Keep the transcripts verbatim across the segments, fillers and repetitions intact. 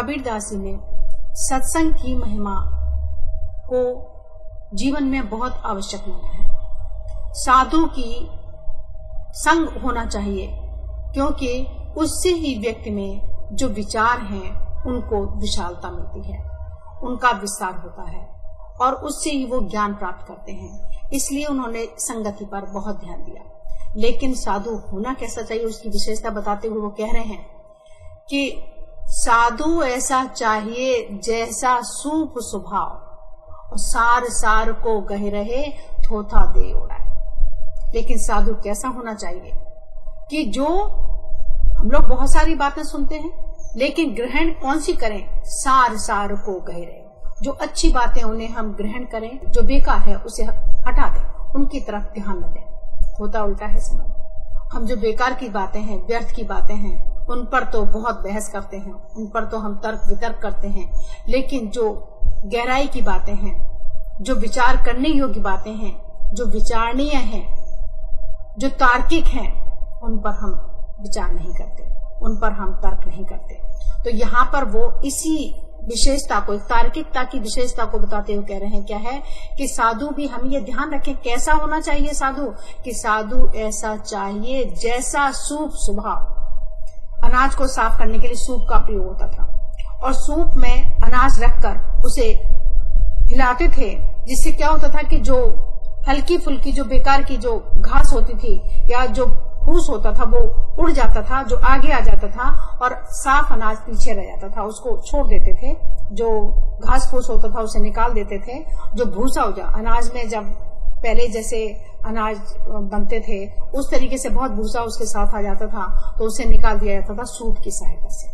कबीरदास जी ने सत्संग की महिमा को जीवन में बहुत आवश्यक माना है। साधु की संग होना चाहिए, क्योंकि उससे ही व्यक्ति में जो विचार हैं उनको विशालता मिलती है, उनका विस्तार होता है और उससे ही वो ज्ञान प्राप्त करते हैं। इसलिए उन्होंने संगति पर बहुत ध्यान दिया। लेकिन साधु होना कैसा चाहिए उसकी विशेषता बताते हुए वो कह रहे हैं कि साधु ऐसा चाहिए जैसा सूप स्वभाव, और सार सार को गह रहे थोथा दे उड़ाए। लेकिन साधु कैसा होना चाहिए कि जो हम लोग बहुत सारी बातें सुनते हैं, लेकिन ग्रहण कौन सी करें? सार सार को गह रहे। जो अच्छी बातें उन्हें हम ग्रहण करें, जो बेकार है उसे हटा दें, उनकी तरफ ध्यान न दें। होता उल्टा है समय। हम जो बेकार की बातें हैं, व्यर्थ की बातें हैं, उन पर तो बहुत बहस करते हैं, उन पर तो हम तर्क वितर्क करते हैं। लेकिन जो गहराई की बातें हैं, जो विचार करने योग्य बातें हैं, जो विचारणीय हैं, जो तार्किक हैं, उन पर हम विचार नहीं करते, उन पर हम तर्क नहीं करते। तो यहाँ पर वो इसी विशेषता को, एक तार्किकता की विशेषता को बताते हुए कह रहे हैं क्या है कि साधु भी हम ये ध्यान रखें कैसा होना चाहिए साधु, कि साधु ऐसा चाहिए जैसा सूप स्वभाव। अनाज को साफ करने के लिए सूप का प्रयोग होता था, और सूप में अनाज रखकर उसे हिलाते थे, जिससे क्या होता था कि जो हल्की फुल्की जो बेकार की जो घास होती थी या जो फूस होता था वो उड़ जाता था, जो आगे आ जाता था, और साफ अनाज पीछे रह जाता था, उसको छोड़ देते थे। जो घास फूस होता था उसे निकाल देते थे। जो भूसा हो जा अनाज में, जब पहले जैसे अनाज बनते थे उस तरीके से बहुत भूसा उसके साथ आ जाता था, तो उसे निकाल दिया जाता था सूप की सहायता से।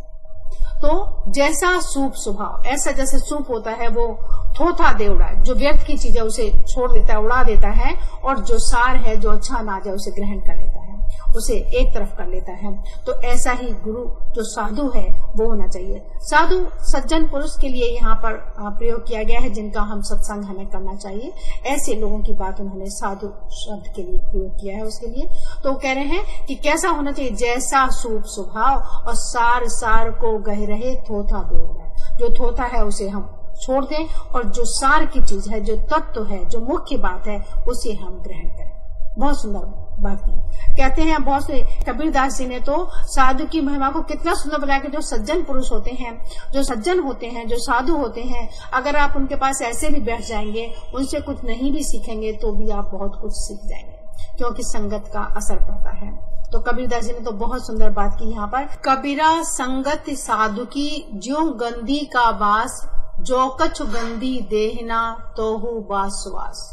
तो जैसा सूप स्वभाव, ऐसा जैसे सूप होता है वो थोथा दे उड़ाए, जो व्यर्थ की चीज है उसे छोड़ देता है, उड़ा देता है, और जो सार है, जो अच्छा अनाज है, उसे ग्रहण कर लेता है, उसे एक तरफ कर लेता है। तो ऐसा ही गुरु जो साधु है वो होना चाहिए। साधु सज्जन पुरुष के लिए यहाँ पर प्रयोग किया गया है, जिनका हम सत्संग हमें करना चाहिए। ऐसे लोगों की बात उन्होंने साधु शब्द के लिए प्रयोग किया है उसके लिए। तो कह रहे हैं कि कैसा होना चाहिए? जैसा सूप स्वभाव, और सार सार को गह रहे थोथा दे उड़ाए। जो थोथा है उसे हम छोड़ दें, और जो सार की चीज है, जो तत्व है, जो मुख्य बात है, उसे हम ग्रहण करें। बहुत सुंदर बात की। कहते हैं बहुत से कबीरदास जी ने तो साधु की महिमा को कितना सुंदर बताया कि जो सज्जन पुरुष होते हैं, जो सज्जन होते हैं, जो साधु होते हैं, अगर आप उनके पास ऐसे भी बैठ जाएंगे, उनसे कुछ नहीं भी सीखेंगे तो भी आप बहुत कुछ सीख जाएंगे, क्योंकि संगत का असर पड़ता है। तो कबीरदास जी ने तो बहुत सुंदर बात की यहाँ पर। कबीरा संगत साधु की ज्यों गंदी का वास, जो कछु गंदी देहना तोहु बासवास।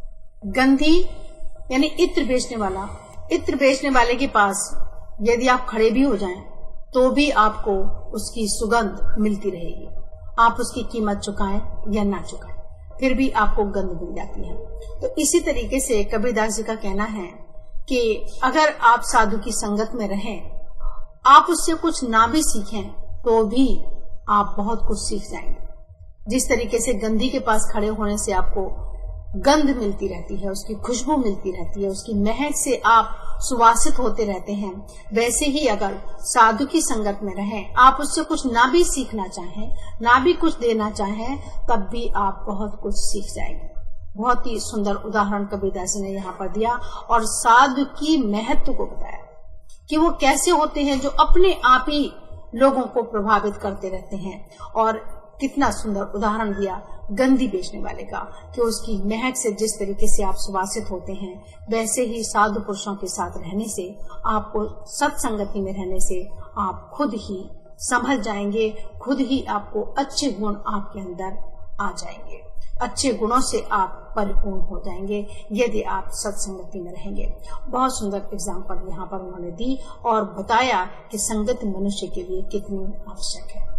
गंदी यानी इत्र बेचने वाला, इत्र बेचने वाले के पास यदि आप खड़े भी हो जाएं तो भी आपको उसकी सुगंध मिलती रहेगी। आप उसकी कीमत चुकाएं या ना चुकाएं, फिर भी आपको गंध मिल जाती है। तो इसी तरीके से कबीरदास जी का कहना है कि अगर आप साधु की संगत में रहें, आप उससे कुछ ना भी सीखें तो भी आप बहुत कुछ सीख जाएंगे। जिस तरीके से गंधी के पास खड़े होने से आपको गंध मिलती रहती है, उसकी खुशबू मिलती रहती है, उसकी महक से आप सुवासित होते रहते हैं, वैसे ही अगर साधु की संगत में रहें, आप उससे कुछ ना भी सीखना चाहें, ना भी कुछ देना चाहें, तब भी आप बहुत कुछ सीख जाएंगे। बहुत ही सुंदर उदाहरण कबीरदास ने यहाँ पर दिया, और साधु की महत्व को बताया कि वो कैसे होते हैं जो अपने आप ही लोगों को प्रभावित करते रहते हैं। और कितना सुंदर उदाहरण दिया गंदी बेचने वाले का, कि उसकी महक से जिस तरीके से आप सुवासित होते हैं, वैसे ही साधु पुरुषों के साथ रहने से, आपको सत्संगति में रहने से आप खुद ही संभल जाएंगे, खुद ही आपको अच्छे गुण आपके अंदर आ जाएंगे, अच्छे गुणों से आप परिपूर्ण हो जाएंगे यदि आप सत्संगति में रहेंगे। बहुत सुंदर एग्जाम्पल यहाँ पर उन्होंने दी और बताया कि संगति मनुष्य के लिए कितनी आवश्यक है।